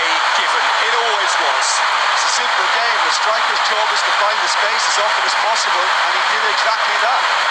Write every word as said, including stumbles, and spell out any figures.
a given. It always was. It's a simple game. The striker's job is to find the space as often as possible, and he did exactly that.